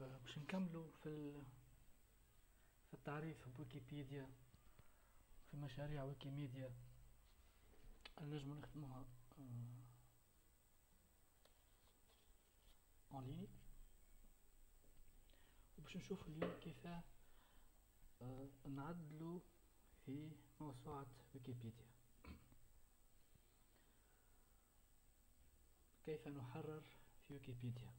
باش نكملوا في التعريف بويكيبيديا، في مشاريع ويكيميديا اللي نجمو نخدموها اون ليني. وباش نشوف اليوم كيفاه نعدلوا في موسوعة ويكيبيديا، كيف نحرر في ويكيبيديا.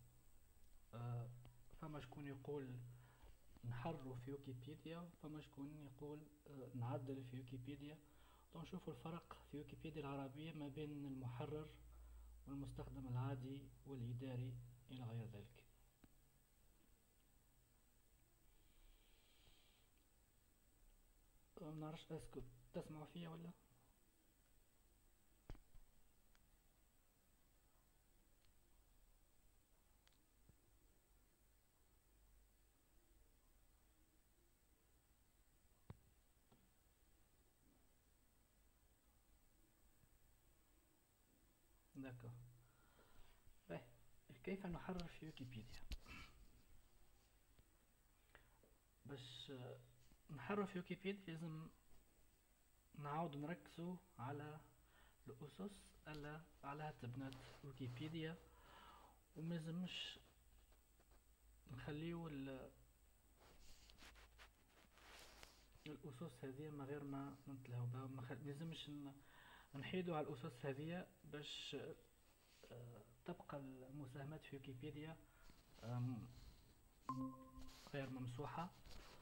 فما شكون يقول نحرر في ويكيبيديا، فما شكون يقول نعدل في ويكيبيديا. نشوف الفرق في ويكيبيديا العربية ما بين المحرر والمستخدم العادي والإداري إلى غير ذلك. منعرفش اسكت تسمعوا فيا ولا؟ داكو. كيف نحرر في ويكيبيديا؟ باش نحرر في ويكيبيديا لازم نعاود نركزوا على الأسس اللي عليها تبنات ويكيبيديا، وملزمش نخليو الأسس هذه من غير ما نتلهو بها. ملزمش نحيدوا على الأسس هذه باش تبقى المساهمات في ويكيبيديا غير ممسوحة.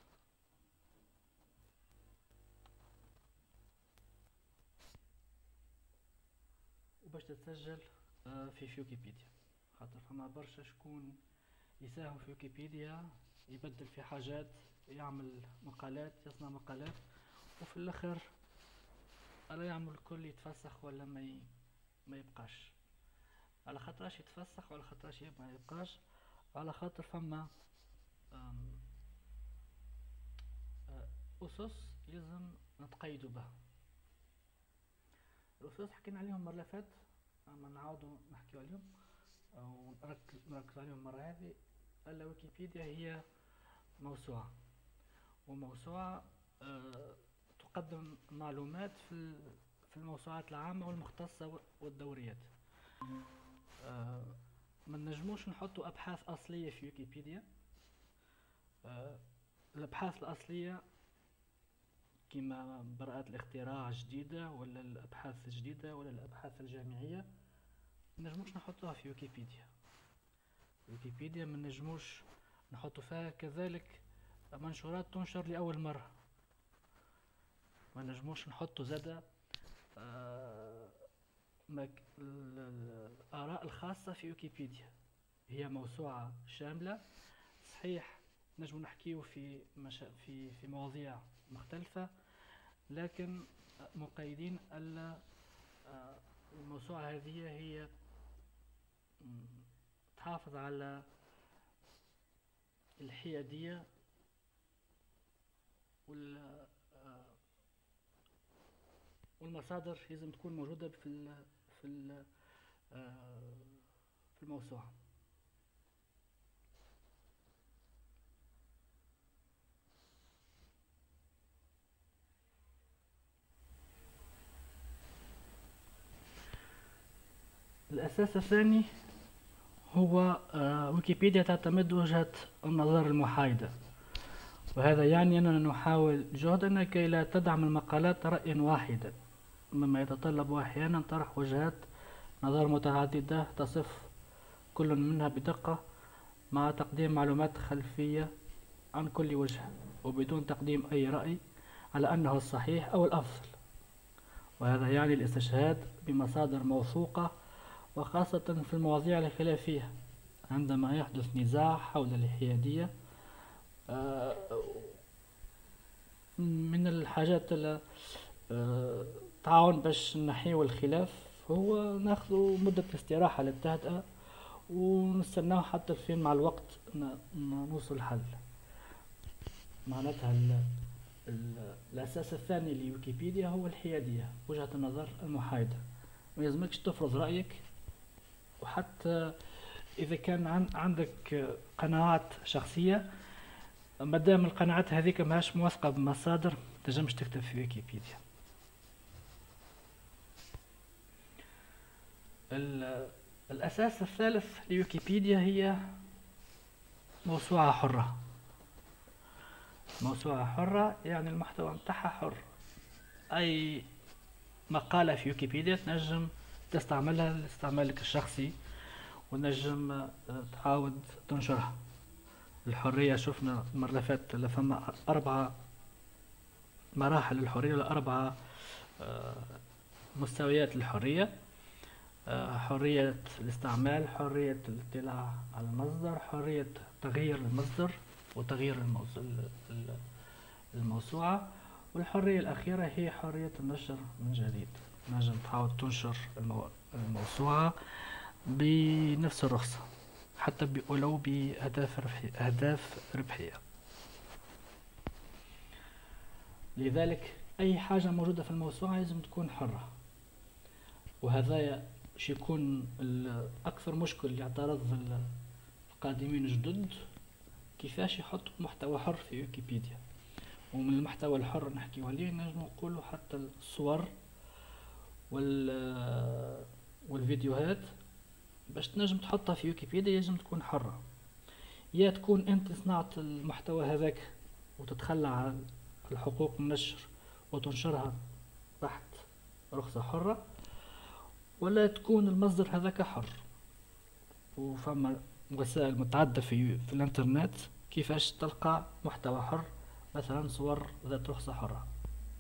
وباش تتسجل في ويكيبيديا، خاطر فما برشا شكون يساهم في ويكيبيديا، يبدل في حاجات، يعمل مقالات، يصنع مقالات، وفي الاخر الا يعمل الكل يتفسخ ولا ما يبقاش. على خاطرش يتفسخ وعلى خاطرش ما يبقاش، على خاطر فما أسس لازم نتقيدوا بها. الأسس حكينا عليهم مرة فات، أما نعاودوا نحكيو عليهم أو نركز عليهم مرة هذه. ألا ويكيبيديا هي موسوعة، وموسوعة تقدم معلومات في الموسوعات العامة والمختصة والدوريات. ما نجموش نحطوا أبحاث أصلية في ويكيبيديا. الأبحاث الأصلية كما براءات الاختراع الجديدة ولا الأبحاث الجديدة ولا الأبحاث الجامعية ما نجموش نحطوها في ويكيبيديا. ويكيبيديا ما نجموش نحطوا فيها كذلك منشورات تنشر لأول مرة. ما نجموش نحطوا زادة الآراء الخاصة في ويكيبيديا. هي موسوعة شاملة صحيح، نجم نحكيه في مواضيع مختلفة، لكن مقيدين ألا الموسوعة هذه هي تحافظ على الحيادية والمصادر لازم تكون موجودة في الموسوعة. الأساس الثاني هو ويكيبيديا تعتمد وجهة النظر المحايدة، وهذا يعني أننا نحاول جهدنا كي لا تدعم المقالات رأيا واحدا، مما يتطلب أحيانا طرح وجهات نظر متعددة تصف كل منها بدقة، مع تقديم معلومات خلفية عن كل وجهة، وبدون تقديم أي رأي على أنه الصحيح أو الأفضل. وهذا يعني الاستشهاد بمصادر موثوقة، وخاصة في المواضيع الخلافية عندما يحدث نزاع حول الحيادية. من الحاجات تعاون باش نحيو الخلاف هو ناخذ مدة استراحة للتهدئة ونستناه حتى فين مع الوقت نوصل الحل. معناتها الأساس الثاني لويكيبيديا هو الحيادية، وجهة النظر المحايدة. ما يلزمكش تفرض رأيك، وحتى إذا كان عندك قناعات شخصية، مادام القناعات هذيك ماهاش موثقة بمصادر، متنجمش تكتب في ويكيبيديا. الأساس الثالث لويكيبيديا هي موسوعة حرة. موسوعة حرة يعني المحتوى متاعها حر. أي مقالة في ويكيبيديا تنجم تستعملها لاستعمالك الشخصي، ونجم تعاود تنشرها. الحرية شفنا المرة اللي فاتت فما 4 مراحل للحرية، ولا 4 مستويات للحرية. حرية الاستعمال، حرية الاطلاع على المصدر، حرية تغيير المصدر وتغيير الموسوعة، والحرية الأخيرة هي حرية النشر من جديد. نجم تحاول تنشر الموسوعة بنفس الرخصة، حتى ولو بأهداف ربحية. لذلك أي حاجة موجودة في الموسوعة لازم تكون حرة. وهذا يكون أكثر مشكل يعترض القادمين الجدد، كيفاش يحطوا محتوى حر في ويكيبيديا. ومن المحتوى الحر نحكيو عليه نجم نقولوا حتى الصور والفيديوهات. باش تنجم تحطها في ويكيبيديا لازم تكون حرة. يا تكون انت صنعت المحتوى هذاك وتتخلى عن الحقوق النشر وتنشرها تحت رخصة حرة، ولا تكون المصدر هذاك حر. وفما وسائل متعددة في الانترنت كيفاش تلقى محتوى حر، مثلا صور ذات رخصة حرة.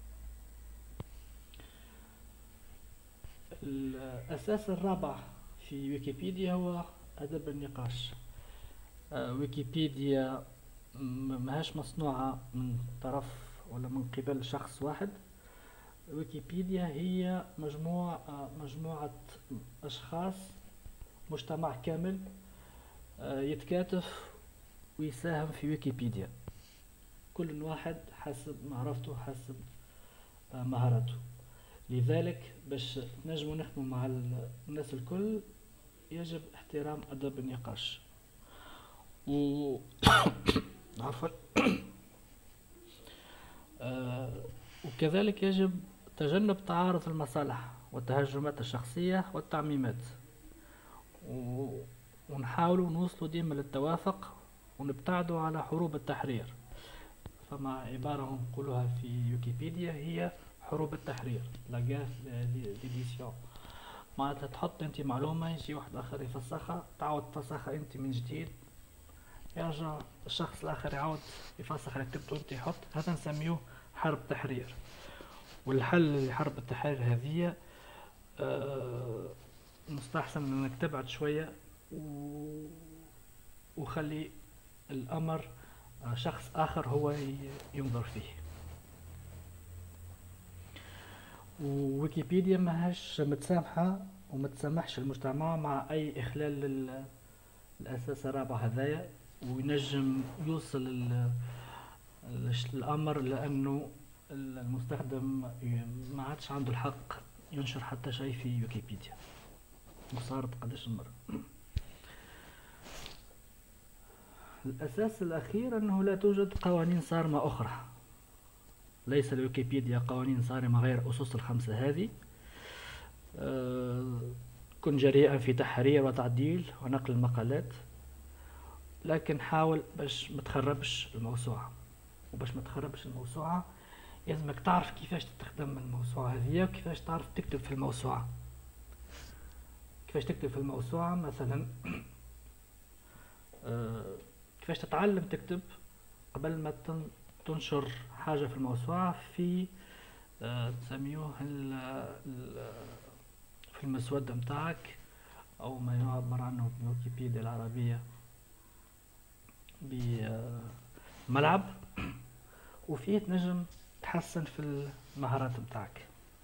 الأساس الرابع في ويكيبيديا هو أدب النقاش. ويكيبيديا ماهاش مصنوعة من طرف ولا من قبل شخص واحد. ويكيبيديا هي مجموعة أشخاص، مجتمع كامل يتكاتف ويساهم في ويكيبيديا، كل واحد حسب معرفته حسب مهاراته. لذلك باش نجمو نخدمو مع الناس الكل يجب احترام أدب النقاش. عفوا. وكذلك يجب تجنب تعارض المصالح والتهجمات الشخصية والتعميمات، ونحاولوا نوصلوا ديما للتوافق ونبتعدوا على حروب التحرير. فما عبارة نقولها في ويكيبيديا هي حروب التحرير، لا غير ديديسيون. معناتها تحط انت معلومة يجي واحد اخر يفسخها، تعاود تفسخها انت من جديد، يرجع الشخص الاخر يعاود يفسخ اللي كتبته انت يحط. هذا نسميوه حرب تحرير. والحل لحرب التحرير هذه مستحسن انك تبعد شوية وخلي الامر شخص اخر هو ينظر فيه. وويكيبيديا ماهاش متسامحة ومتسامحش المجتمع مع اي اخلال للاساس الرابع هذايا، وينجم يوصل الامر لانه المستخدم ما عادش عنده الحق ينشر حتى شيء في ويكيبيديا. وصارت قداش مرة. الأساس الأخير أنه لا توجد قوانين صارمة أخرى. ليس لويكيبيديا قوانين صارمة غير أسس ال5 هذه. كن جريئا في تحرير وتعديل ونقل المقالات، لكن حاول باش ما تخربش الموسوعة. وباش ما تخربش الموسوعة لازمك تعرف كيفاش تستخدم الموسوعة هذه، وكيفاش تعرف تكتب في الموسوعة. كيفاش تكتب في الموسوعة مثلا، كيفاش تتعلم تكتب قبل ما تنشر حاجة في الموسوعة في تسميوه في المسودة متاعك، أو ما يعبر عنه في ويكيبيديا العربية بملعب، وفيه تنجم تحسن في المهارات متاعك.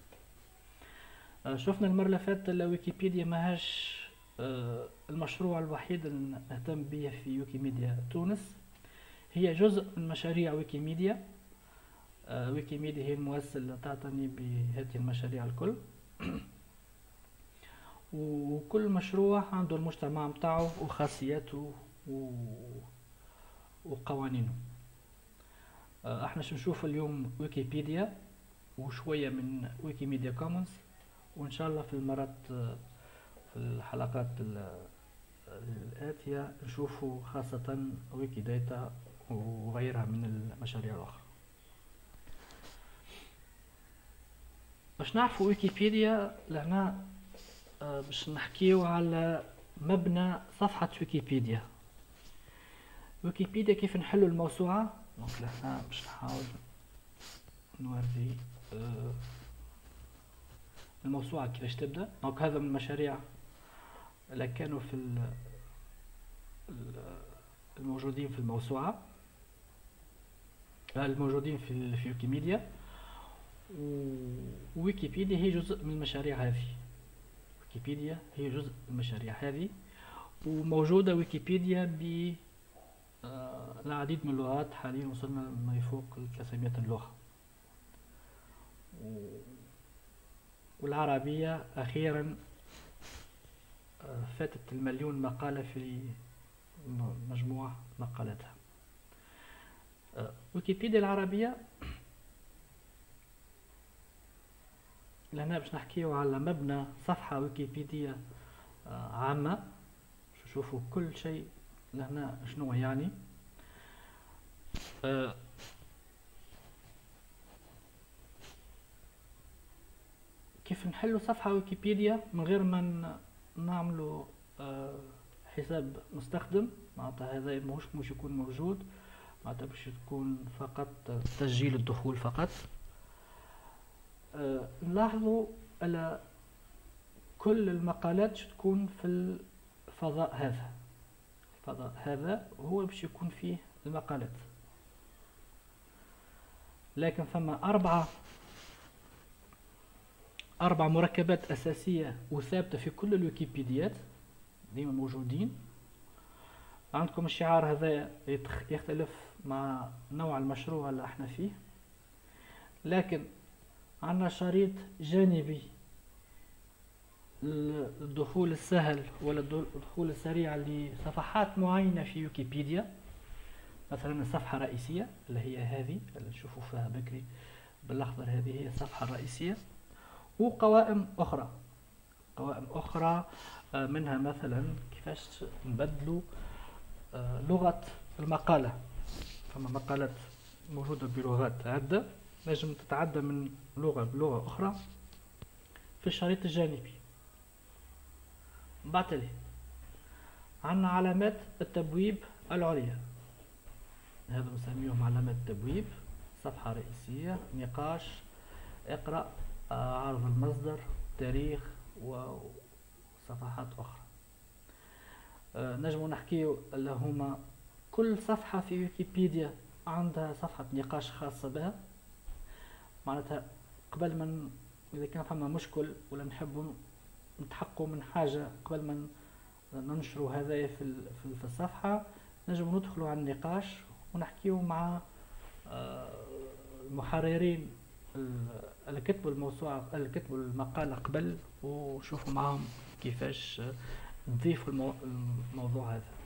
شفنا المرة اللي فاتت ويكيبيديا ماهاش المشروع الوحيد اللي نهتم به في ويكيميديا تونس. هي جزء من مشاريع ويكيميديا. ويكيميديا هي المؤسسة اللي تعتني بهذه المشاريع الكل. وكل مشروع عنده المجتمع متاعه وخاصياته وقوانينه. احنا نشوف اليوم ويكيبيديا وشوية من ويكيميديا كومنز، وإن شاء الله في المرات في الحلقات الآتية نشوفوا خاصة ويكي داتا وغيرها من المشاريع الأخرى. باش نعرفوا ويكيبيديا لهنا باش نحكيو على مبنى صفحة ويكيبيديا. ويكيبيديا كيف نحلوا الموسوعة. دونك لهنا باش نحاول نوري الموسوعة كيفاش تبدأ. دونك هذا من المشاريع اللي كانوا في الموجودين في الموسوعة، الموجودين في ويكيميديا. وويكيبيديا هي جزء من المشاريع هذه. ويكيبيديا هي جزء من المشاريع هذه، وموجودة ويكيبيديا العديد من اللغات. حاليا وصلنا ما يفوق 300 لغة، والعربية أخيرا فاتت 1,000,000 مقالة في مجموع مقالاتها. ويكيبيديا العربية لهنا باش نحكيو على مبنى صفحة ويكيبيديا عامة. شوفوا كل شيء لهنا شنو يعني. كيف نحلوا صفحة ويكيبيديا من غير ما نعملوا حساب مستخدم. معناتها هذا مش يكون موجود، معناتها باش تكون فقط تسجيل الدخول فقط. نلاحظوا على كل المقالات تكون في الفضاء هذا. الفضاء هذا هو باش يكون فيه المقالات، لكن ثم أربع مركبات أساسية وثابتة في كل الويكيبيديات ديما موجودين. عندكم الشعار هذا يختلف مع نوع المشروع اللي احنا فيه، لكن عندنا شريط جانبي الدخول السهل ولا الدخول السريع لصفحات معينة في ويكيبيديا. مثلا الصفحة الرئيسية اللي هي هذه اللي نشوفوا فيها بكري بالأخضر، هذه هي الصفحة الرئيسية. وقوائم أخرى منها مثلا كيفاش نبدلوا لغة المقالة. فما مقالات موجودة بلغات عدة، نجم تتعدى من لغة بلغة أخرى في الشريط الجانبي. بعد عندنا علامات التبويب العليا، هذا نسميهم علامات التبويب. صفحة رئيسية، نقاش، اقرأ، عرض المصدر، تاريخ، وصفحات أخرى. نجم نحكيو اللي هما كل صفحة في ويكيبيديا عندها صفحة نقاش خاصة بها. معناتها قبل ما إذا كان فما مشكل ولا نحبوا نتحققوا من حاجة قبل ما ننشروا هذا في الصفحة، نجم ندخلوا على النقاش ونحكيو مع المحررين اللي كتبوا الموسوعة اللي كتبوا المقالة قبل، وشوفوا معهم كيفاش نضيفوا الموضوع هذا.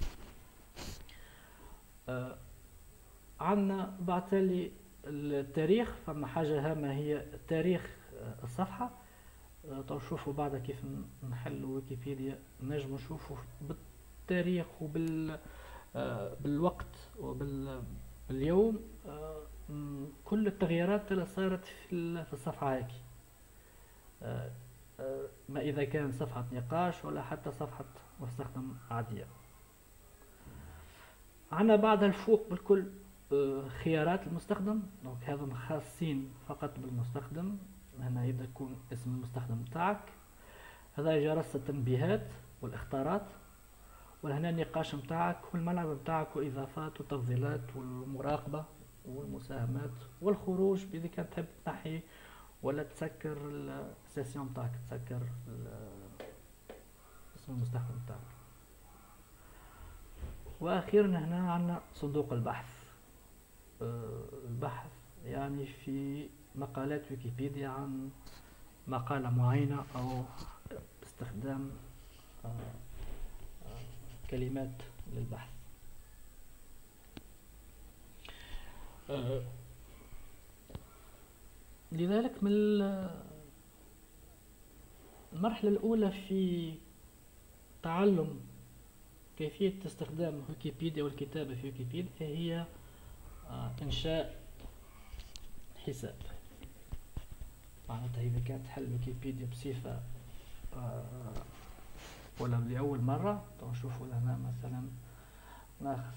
عندنا بعتالي التاريخ. فما حاجة هامة هي تاريخ الصفحة. تشوفوا بعد كيف نحلوا ويكيبيديا، نجم نشوفوا بالتاريخ بالوقت وباليوم كل التغييرات اللي صارت في الصفحة هيك. ما إذا كان صفحة نقاش ولا حتى صفحة مستخدم عادية. عنا بعد الفوق بالكل خيارات المستخدم. دونك هذا خاصين فقط بالمستخدم. هنا يبدأ يكون اسم المستخدم تاعك، هذا جرس التنبيهات والاختارات، وهنا النقاش متاعك والملعب متاعك واضافات وتفضيلات والمراقبة والمساهمات والخروج اذا كانت تحب تنحي ولا تسكر السيسيون متاعك، تسكر اسم المستخدم متاعك. واخيرا هنا عندنا صندوق البحث. البحث يعني في مقالات ويكيبيديا عن مقالة معينة او استخدام كلمات للبحث. لذلك من المرحلة الأولى في تعلم كيفية استخدام ويكيبيديا والكتابة في ويكيبيديا هي إنشاء حساب. معناتها إذا كانت تحل ويكيبيديا بصفة ولا لأول مرة، نشوفوا لنا مثلا ناخذ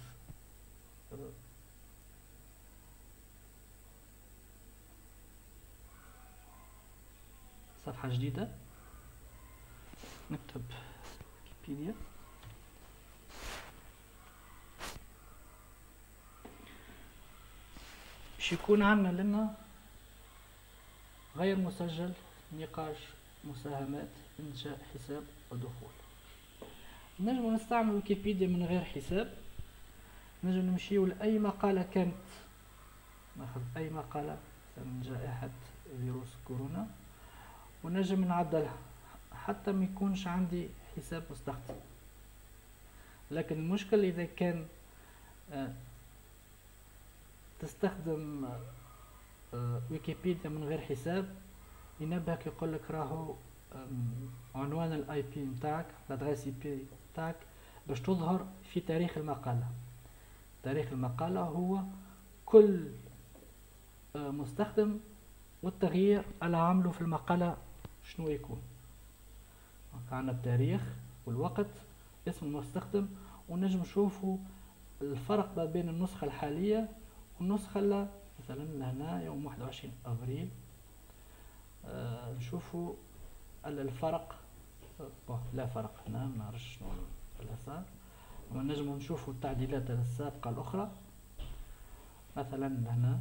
صفحة جديدة، نكتب ويكيبيديا، باش يكون عندنا لنا غير مسجل، نقاش، مساهمات، إنشاء حساب ودخول. نجم نستعمل ويكيبيديا من غير حساب، نجم نمشيو لأي مقالة كانت، ناخذ أي مقالة مثلا جائحة فيروس كورونا ونجم نعدلها حتى ما يكونش عندي حساب مستخدم. لكن المشكل إذا كان تستخدم ويكيبيديا من غير حساب، ينبهك يقولك راهو عنوان الاي بي متاعك، الادريس اي بي متاعك باش تظهر في تاريخ المقالة. تاريخ المقالة هو كل مستخدم والتغيير على عمله في المقالة شنو يكون. عندنا التاريخ والوقت، اسم المستخدم، ونجم نشوفوا الفرق ما بين النسخة الحالية والنسخة اللي مثلا هنا يوم 21 أفريل. نشوفوا الفرق، لا فرق هنا، ما نعرفش شنو الأساس، ونجم نشوفوا التعديلات السابقة الأخرى. مثلا هنا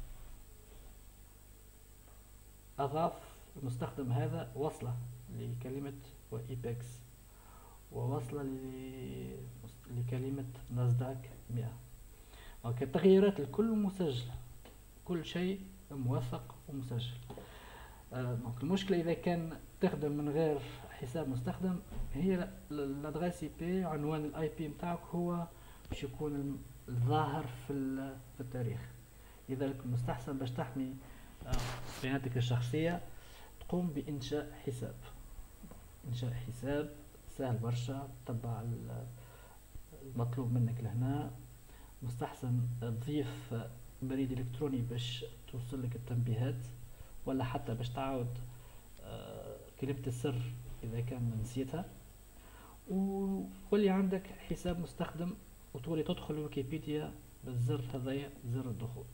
أضاف المستخدم هذا وصلة لكلمة وإيبكس ووصلة لكلمة ناسداك 100. التغييرات الكل مسجلة، كل شيء موثق ومسجل. المشكلة إذا كان تخدم من غير حساب مستخدم، هي الادريس اي بي، عنوان الاي بي متاعك هو باش يكون الظاهر في التاريخ. لذلك المستحسن باش تحمي بياناتك الشخصية تقوم بإنشاء حساب. إنشاء حساب سهل برشا، تتبع المطلوب منك لهنا. مستحسن تضيف بريد إلكتروني باش توصل لك التنبيهات، ولا حتى باش تعاود كلمة السر إذا كان نسيتها، واللي عندك حساب مستخدم وتولي تدخل ويكيبيديا بالزر هذايا، زر الدخول.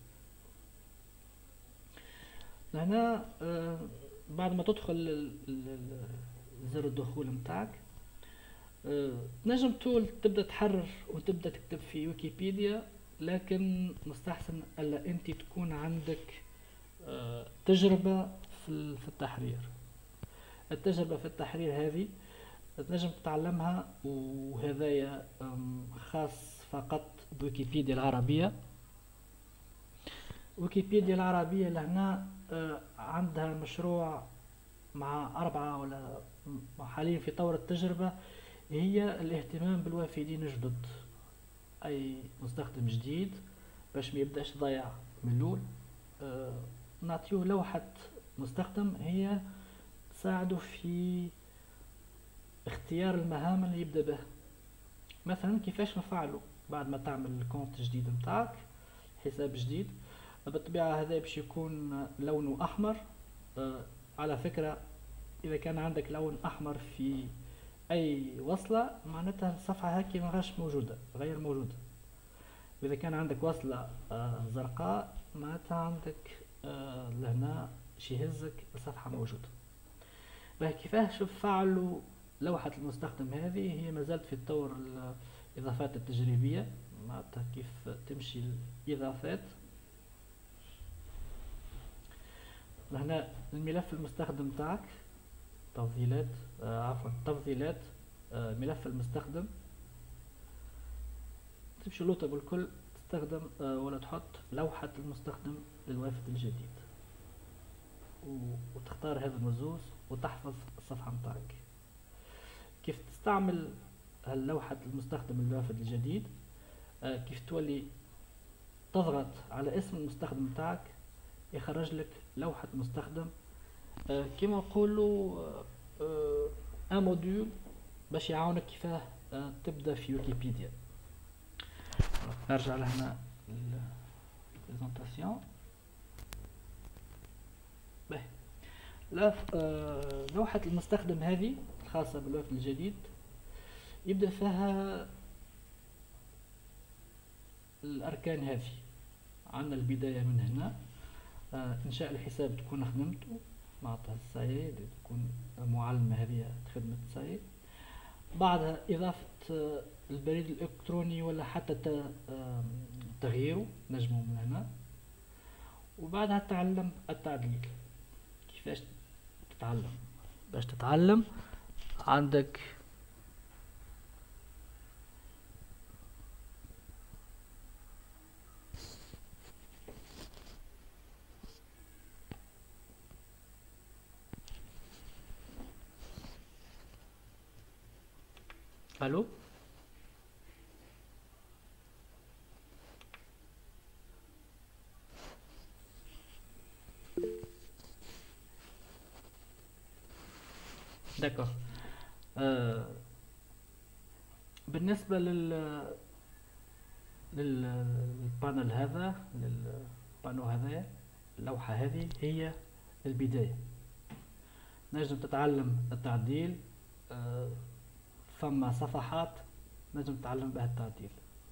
هنا بعد ما تدخل زر الدخول متاعك، نجم تبدأ تحرر وتبدأ تكتب في ويكيبيديا، لكن مستحسن ألا أنت تكون عندك تجربة في التحرير. التجربة في التحرير هذه تنجم تتعلمها، وهذايا خاص فقط بويكيبيديا العربية. ويكيبيديا العربية لهنا عندها مشروع مع 4 ولا حاليا في طور التجربة، هي الاهتمام بالوافدين الجدد. أي مستخدم جديد باش ما يبداش ضايع من الأول، نعطيه لوحة مستخدم هي تساعده في اختيار المهام اللي يبدأ بها. مثلا كيفاش نفعله بعد ما تعمل كونت جديد متاعك، حساب جديد، بالطبيعة هذا باش يكون لونه أحمر. على فكرة إذا كان عندك لون أحمر في أي وصلة، معناتها الصفحة هكي ماهاش موجودة، غير موجودة. وإذا كان عندك وصلة زرقاء، معناتها عندك لهنا شي يهزك الصفحة موجودة. كيفاش فعلوا لوحة المستخدم هذه؟ هي مازالت في الطور الإضافات التجريبية، معناتها كيف تمشي الإضافات. هنا الملف المستخدم تاعك، تفضيلات، تفضيلات ملف المستخدم، تمشي لوطة بالكل تستخدم ولا تحط لوحة المستخدم للوافد الجديد، وتختار هذا النزوز وتحفظ الصفحة متاعك. كيف تستعمل لوحة المستخدم الوافد الجديد، كيف تولي تضغط على اسم المستخدم بتاعك يخرج لك لوحة مستخدم، كما نقولوا ان موديول باش يعاونك كيفاه تبدا في ويكيبيديا. نرجع لهنا البريزونطاسيون. لوحة المستخدم هذه الخاصة بالوافد الجديد يبدأ فيها الأركان هذه. عندنا البداية من هنا، إنشاء الحساب تكون خدمته معناتها الساي تكون معلمة هذه خدمة الساي. بعدها إضافة البريد الإلكتروني ولا حتى تغييره نجمه من هنا. وبعدها تعلم التعديل. كيفاش تتعلم؟ باش تتعلم عندك الو داكور. بالنسبة للبانل هذا، للبانو هذا، اللوحة هذه هي البداية. نجم تتعلم التعديل، ثم صفحات نجم تتعلم بها التعديل.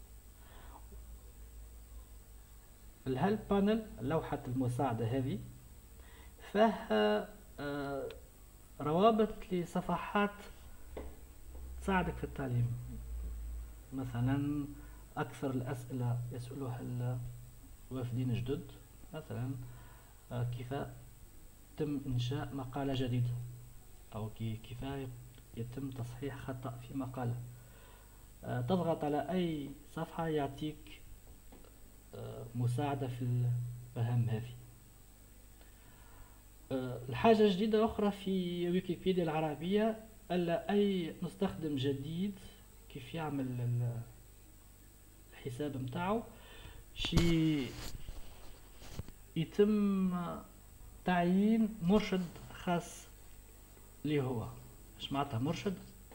الهيلب بانل، لوحة المساعدة هذه، فيها روابط لصفحات تساعدك في التعليم. مثلا أكثر الأسئلة يسألوها الوافدين الجدد، مثلا كيف يتم إنشاء مقالة جديدة، أو كيف يتم تصحيح خطأ في مقالة. تضغط على أي صفحة يعطيك مساعدة في المهام هذه. الحاجة جديدة أخرى في ويكيبيديا العربية، ألا أي مستخدم جديد كيف يعمل الحساب متاعه شي يتم تعيين مرشد خاص ليه هو. اش معناتها مرشد؟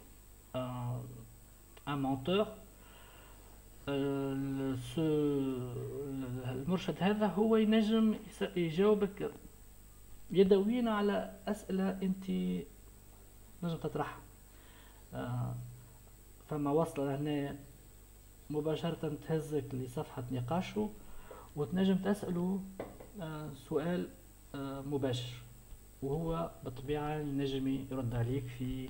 ان مونتور. المرشد هذا هو ينجم يجاوبك يدويا على أسئلة أنت نجم تطرحها. فما وصل هنا مباشرة تهزك لصفحة نقاشه وتنجم تسأله سؤال مباشر، وهو بالطبيعة ينجم يرد عليك في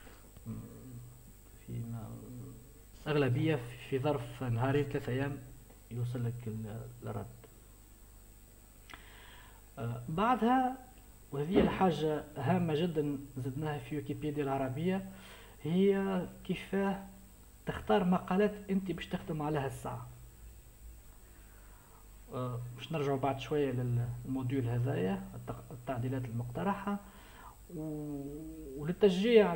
أغلبية في ظرف نهارين 3 أيام يوصلك الرد. بعدها، وهذه الحاجة هامة جدا زدناها في ويكيبيديا العربية، هي كيف تختار مقالات انت باش تخدم عليها الساعة. باش نرجعوا بعد شوية للموديول هذايا، التعديلات المقترحة، وللتشجيع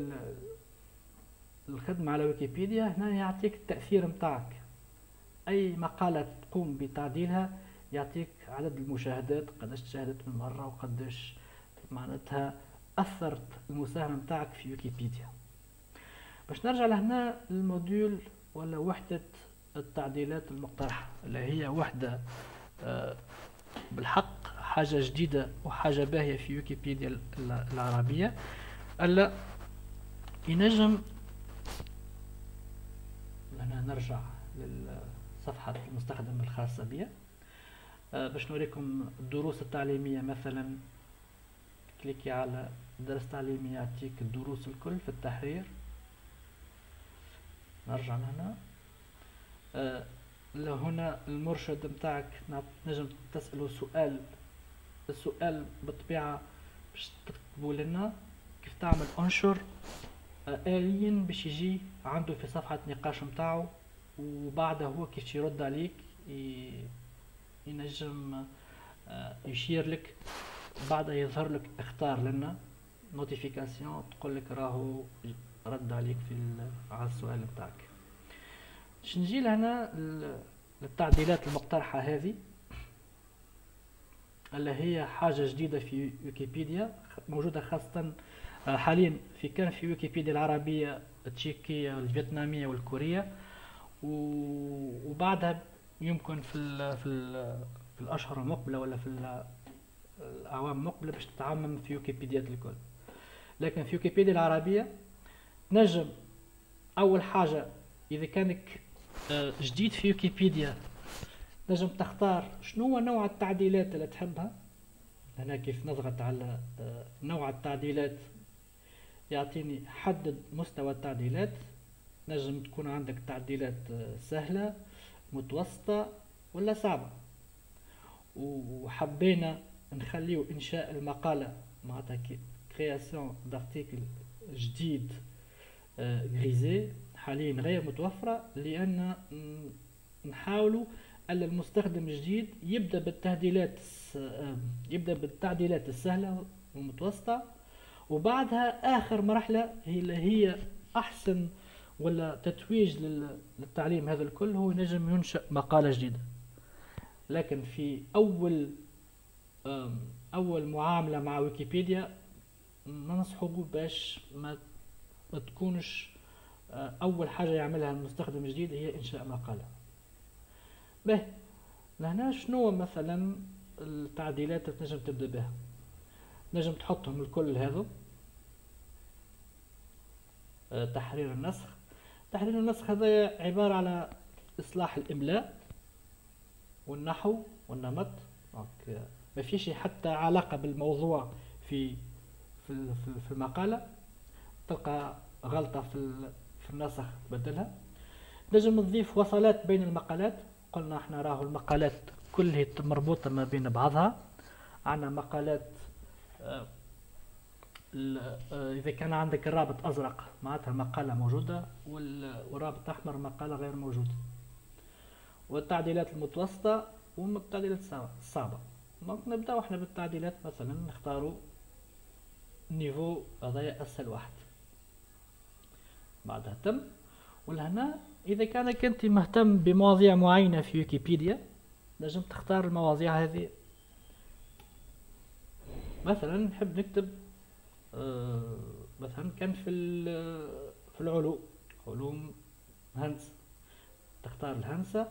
الخدمة على ويكيبيديا. هنا يعطيك التأثير متاعك، أي مقالة تقوم بتعديلها يعطيك عدد المشاهدات، قداش تشاهدت من مرة وقداش معناتها أثرت المساهمة متاعك في ويكيبيديا. باش نرجع لهنا الموديول ولا وحدة التعديلات المقترحة، اللي هي وحدة بالحق حاجة جديدة وحاجة باهية في ويكيبيديا العربية. ألا ينجم أنا نرجع لصفحة المستخدم الخاصة بي باش نوريكم الدروس التعليمية. مثلا كليكي على درس تعليمي يعطيك الدروس الكل في التحرير. نرجع لهنا. هنا المرشد متاعك نجم تسأله سؤال. السؤال بالطبيعة باش تكتبوا لنا كيف تعمل انشر آليا باش يجي عنده في صفحة نقاش متاعه، وبعدها هو كيف يرد عليك ينجم يشير لك. بعدها يظهر لك اختار لنا نوتيفيكاسيون تقول لك راهو رد عليك على السؤال بتاعك. باش نجي لهنا للتعديلات المقترحة هذه، اللي هي حاجة جديدة في ويكيبيديا، موجودة خاصة حاليا كان في ويكيبيديا العربية التشيكية الفيتنامية والكورية، وبعدها يمكن في الأشهر المقبلة ولا في الأعوام المقبلة باش تتعمم في ويكيبيديا الكل. لكن في ويكيبيديا العربية نجم أول حاجة إذا كانك جديد في ويكيبيديا نجم تختار شنو هو نوع التعديلات اللي تحبها. هنا كيف نضغط على نوع التعديلات يعطيني حدد مستوى التعديلات. نجم تكون عندك تعديلات سهلة متوسطة ولا صعبة، وحبينا نخليه إنشاء المقالة معناتها كرياسيون دارتيكل جديد غريزي حاليا غير متوفرة، لأن نحاولوا أن المستخدم الجديد يبدأ بالتعديلات السهلة والمتوسطة، وبعدها آخر مرحلة هي أحسن ولا تتويج للتعليم هذا الكل هو نجم ينشأ مقالة جديدة. لكن في أول معاملة مع ويكيبيديا ننصحه باش ما تكونش أول حاجة يعملها المستخدم الجديد هي إنشاء مقالة. به لهنا شنو مثلا التعديلات اللي تنجم تبدأ بها؟ نجم تحطهم الكل هذا. تحرير النسخ. تحرير النسخ هذا عبارة على إصلاح الإملاء والنحو والنمط. ما فيش حتى علاقة بالموضوع في المقالة. تلقى غلطة في النسخ بدلها. نجم نضيف وصلات بين المقالات. قلنا احنا راهو المقالات كلها مربوطة ما بين بعضها. عنا مقالات إذا كان عندك الرابط أزرق معناتها المقالة موجودة، والرابط أحمر مقالة غير موجودة. والتعديلات المتوسطة والتعديلات الصعبة. ممكن نبدأ احنا بالتعديلات، مثلا نختاروا نيفو هذايا أسهل واحد، بعدها تم. ولهنا إذا كانك أنت مهتم بمواضيع معينة في ويكيبيديا نجم تختار المواضيع هذه. مثلا نحب نكتب مثلا كان في علوم هندسة، تختار الهندسة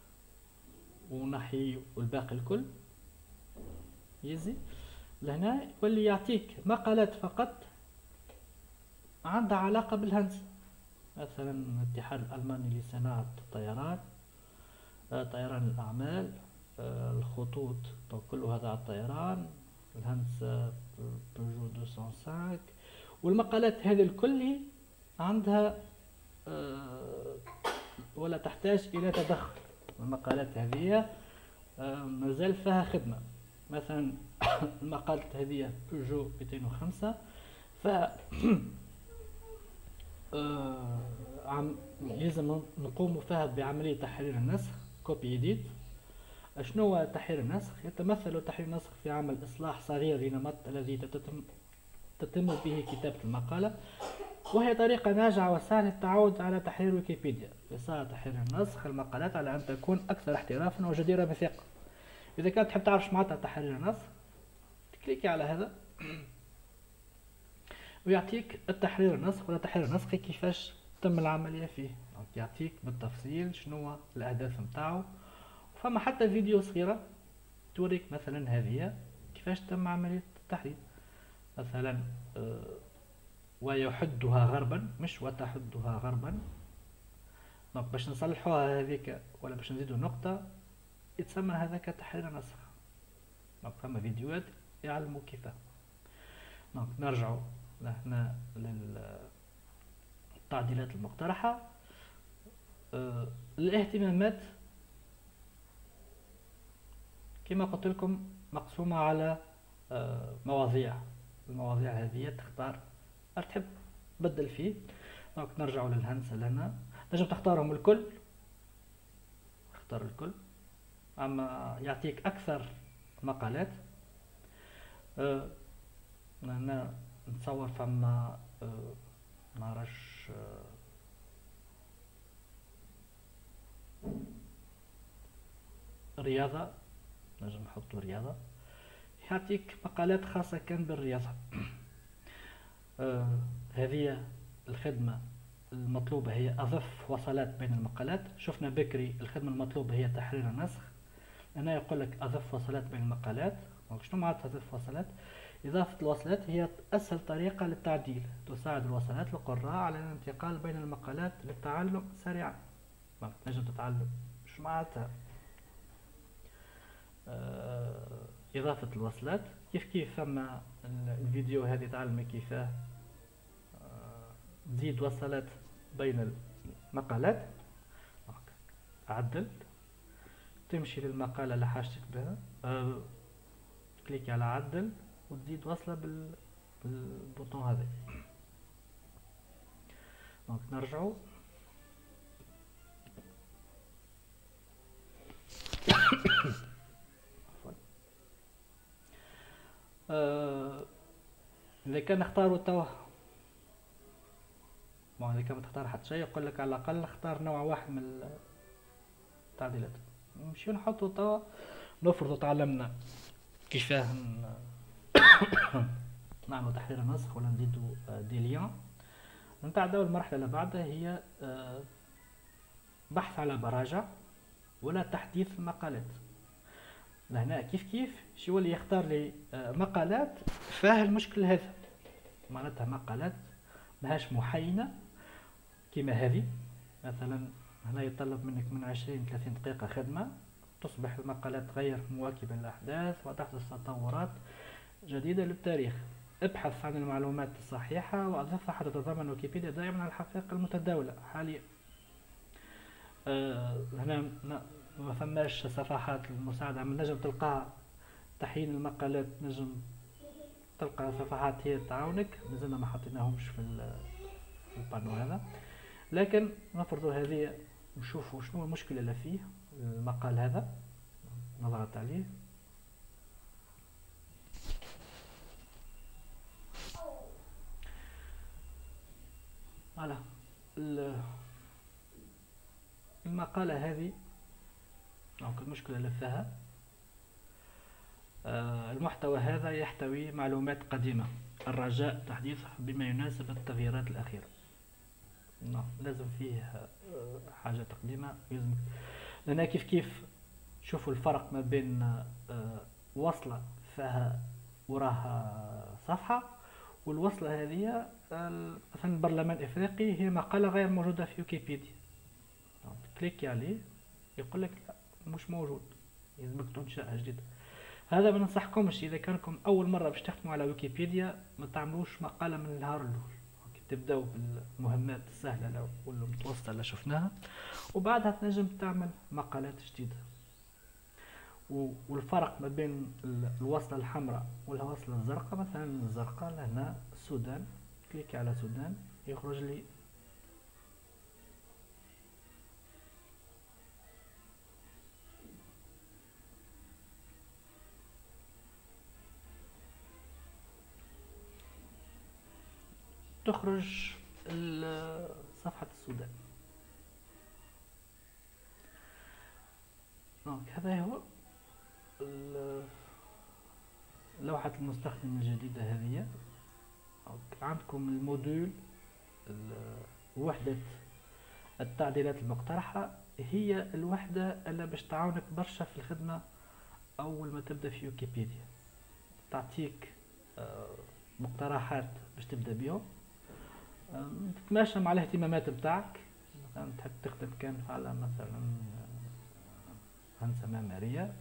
ونحي والباقي الكل يزي. لهنا يولي يعطيك مقالات فقط عندها علاقة بالهندسة. مثلا الاتحاد الألماني لصناعة الطيران، طيران الأعمال، الخطوط كل هذا على الطيران، الهندسة بيجو 205. والمقالات هذه الكل عندها ولا تحتاج إلى تدخل. المقالات هذه مازال فيها خدمة. مثلا المقالة هذه بيجو 205 ف لازم نقوم فيها بعملية تحرير النسخ كوبي إديت. شنو هو تحرير النسخ؟ يتمثل تحرير النسخ في عمل إصلاح صغير لنمط الذي تتم به كتابة المقالة، وهي طريقة ناجعة وسهلة التعود على تحرير ويكيبيديا. يساعد تحرير النسخ المقالات على أن تكون أكثر احترافا وجديرة بثقة. إذا كنت تحب تعرف شو معناتها تحرير النسخ تكليكي على هذا ويعطيك التحرير النسخ ولا تحرير النسخي كيفاش تم العملية فيه. يعطيك بالتفصيل شنو الأهداف متاعو، فما حتى فيديو صغيرة توريك مثلا هذه كيفاش تم عملية التحرير. مثلا ويحدها غربا مش وتحدها غربا. باش نصلحوها هذيك ولا باش نزيدوا نقطة يتسمى هذاك تحرير نسخ. فما فيديوهات يعلموا كيفاه. نرجعوا هنا للتعديلات المقترحة. الاهتمامات كما قلت لكم مقسومة على مواضيع. المواضيع هذه تختار تحب تبدل فيه. نرجع للهندسة لهنا نجم تختارهم الكل. اختار الكل أما يعطيك أكثر مقالات. هنا نتصور فما نعرفش رياضة، نجم نحطو رياضة، يعطيك مقالات خاصة كان بالرياضة. هذه الخدمة المطلوبة هي أضف وصلات بين المقالات. شفنا بكري الخدمة المطلوبة هي تحرير النسخ، هنا يقول لك أضف وصلات بين المقالات. شنو معناتها أضف وصلات؟ إضافة الوصلات هي أسهل طريقة للتعديل، تساعد الوصلات القراء على الانتقال بين المقالات للتعلم سريعا. نجم تتعلم شو معناتها إضافة الوصلات. كيف ثم الفيديو هذه تعلم كيفاه تزيد وصلات بين المقالات. عدل، تمشي للمقالة اللي حاجتك بها، كليكي على عدل وتزيد وصلة بالبوطون هذا. نرجعو إذا كان نختارو توا، إذا كان تختار حتى شيء يقول لك على الأقل اختار نوع واحد من التعديلات. نمشيو نحطو توا، نفرضو تعلمنا كيفاه نعمل تحرير النسخ ولا نزيدو دي ليان. نتعداو المرحلة اللي بعدها هي بحث على براجع ولا تحديث المقالات. لهنا كيف شو اللي يختار لي مقالات فيها المشكل هذا، معناتها مقالات ماهاش محينة كيما هذه مثلا. هنا يطلب منك من 20-30 دقيقة خدمة، تصبح المقالات غير مواكبة للأحداث وتحدث تطورات جديدة للتاريخ. ابحث عن المعلومات الصحيحة وأضفها حتى تتضمن ويكيبيديا دائما على الحقائق المتداولة حاليا. هنا ما فماش صفحات المساعدة، من نجم تلقاها تحيين المقالات، نجم تلقى صفحات هي تعاونك، مازلنا ما حطيناهمش في البانو هذا. لكن نفرضوا هذه نشوفوا شنو المشكلة اللي فيه المقال هذا، نضغط عليه. على المقالة هذه المشكلة اللي فيها المحتوى هذا يحتوي معلومات قديمة، الرجاء تحديثه بما يناسب التغييرات الأخيرة. لازم فيه حاجة تقديمة، لأن كيف شوفوا الفرق ما بين وصلة فيها وراها صفحة، والوصلة هذه مثلا البرلمان الإفريقي هي مقالة غير موجودة في ويكيبيديا. كليكي عليه يقول لك مش موجود، يلزمك تنشأ جديد. هذا ما ننصحكمش اذا كانكم اول مره باش تخدموا على ويكيبيديا، ما تعملوش مقاله من النهار الاول، تبداو بالمهمات السهله والمتوسطه اللي شفناها، وبعدها تنجم تعمل مقالات جديده. والفرق ما بين الوصله الحمراء والوصله الزرقاء، مثلا الزرقاء لهنا السودان، كليكي على السودان يخرج لي تخرج صفحة السودان. هذا هو لوحة المستخدم الجديدة هذه. عندكم الموديول وحدة التعديلات المقترحة، هي الوحدة اللي باش تعاونك برشا في الخدمة أول ما تبدأ في ويكيبيديا. تعطيك مقترحات باش تبدأ بيهم، تتماشى مع الاهتمامات بتاعك. مثلا تحب تخدم كان على مثلا هندسة معمارية،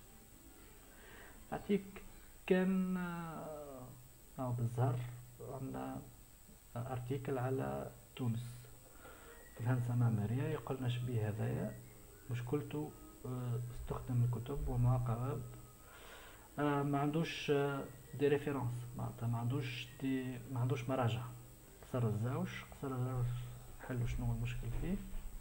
تعطيك كان بالظهر عندنا ارتيكل على تونس في الهندسة المعمارية، يقولنا شبيه هذايا مشكلته استخدم الكتب ومواقع ويب، ما عندوش دي ريفيرونس، ما عندوش مراجع. قصر الزاوج حلو شنو المشكل فيه.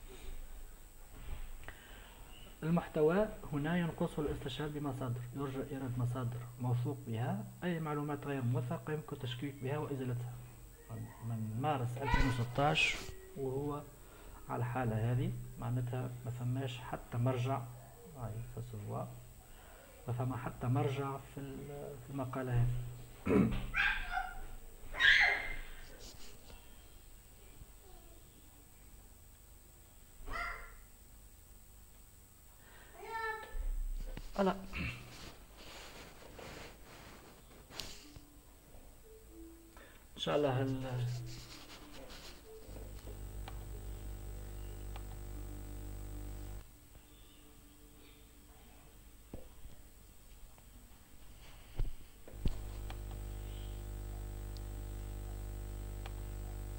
المحتوى هنا ينقصه الاستشهاد بمصادر، يرجى إيراد مصادر موثوق بها، أي معلومات غير موثقة يمكن التشكيك بها وإزالتها. من مارس 2016 وهو على الحالة هذه، معناتها ما فماش حتى مرجع. هاي فسوا ما فما حتى مرجع في المقالة هذه. لا، ان شاء الله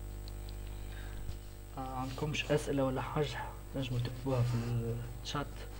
عندكمش اسئلة ولا حاجة تنجموا تكتبوها في الشات.